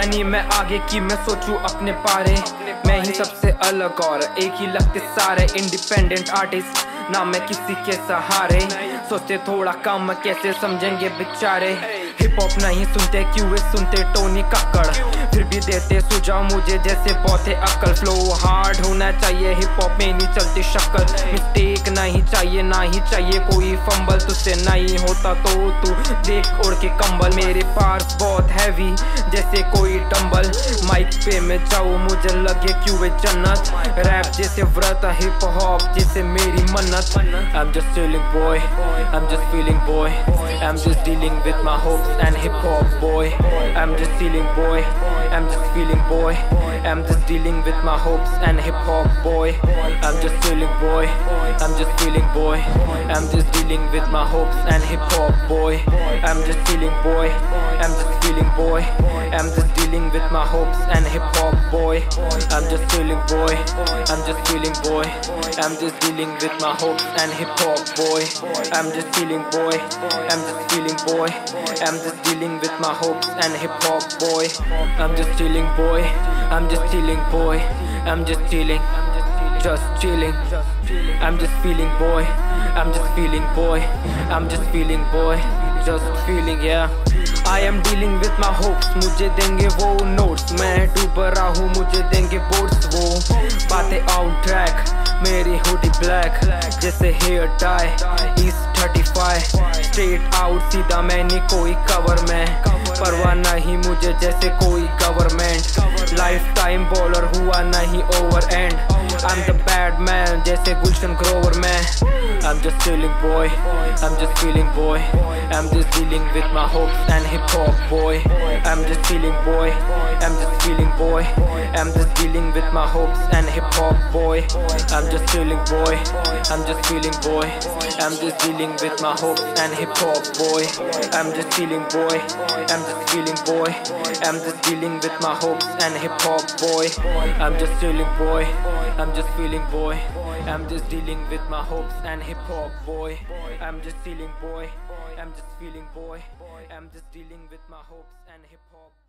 सोचता नहीं मैं आगे की, मैं सोचूं अपने बारे। मैं ही सबसे अलग और एक ही लगते सारे, इंडिपेंडेंट आर्टिस्ट ना मैं किसी के सहारे। सोचते थोड़ा कम कैसे समझेंगे बेचारे। हिप हॉप नहीं सुनते क्यों सुनते टोनी कक्कड़, फिर भी देते सुझाव मुझे जैसे पौधे अकल। फ्लो हार्ड होना चाहिए हिप हॉप में नहीं चलती शक्ल। मिस्टेक नहीं चाहिए ना ही चाहिए कोई फंबल, तुझसे नहीं होता तो तू देख ओढ़ के कंबल। मेरे पास बहुत हैवी जैसे कोई डंबल, माइक पे मैं जाऊँ मुझे लगे क्यों जन्नत। रैप जैसे व्रत, हिप हॉप जैसे मेरी मन्नत। I'm just chilling boy, I'm just feeling boy, I'm just dealing with my hopes and hip hop boy. I'm just feeling boy, I'm just feeling boy, I'm just dealing with my hopes and hip hop boy. I'm just chilling boy, I'm just feeling boy, I'm just dealing with my hopes and hip hop boy. I'm just feeling boy, I'm just feeling boy, I'm just dealing with my hopes and hip hop boy. I'm just feeling boy, I'm just feeling boy, I'm just dealing with my hopes and hip hop boy. I'm just feeling boy, I'm just feeling boy, I'm just dealing with my hopes and hip hop boy. I'm just chilling boy, I'm just chilling boy, I'm just chilling, just chilling. I'm just feeling boy, I'm just feeling boy, I'm just feeling boy, just feeling yeah. I am dealing with my hopes, मुझे देंगे वो notes. मैं डूब रहा हूँ मुझे देंगे boards. वो बातें आउट ट्रैक, मेरी हुडी ब्लैक जैसे hair tie. East 35 straight out सीधा, मैंने कोई कवर में परवाह नहीं मुझे जैसे कोई गवर्नमेंट। लाइफ टाइम बॉलर हुआ नहीं over end. I'm the bad man जैसे गुलशन ग्रोवर में। I'm just chilling boy, I'm just feeling boy, I'm just dealing with my hopes and hip hop boy. I'm just feeling boy, I'm just feeling boy, I'm just dealing with my hopes and hip hop boy. I'm just chilling boy, I'm just feeling boy, I'm just dealing with my hopes and hip hop boy. I'm just feeling boy, I'm just feeling boy, I'm just dealing with my hopes and hip hop boy. I'm just chilling boy, I'm just feeling boy, I'm just dealing with my hopes and hip hop boy. I'm just feeling boy, I'm just feeling boy, I'm just dealing with my hopes and hip hop.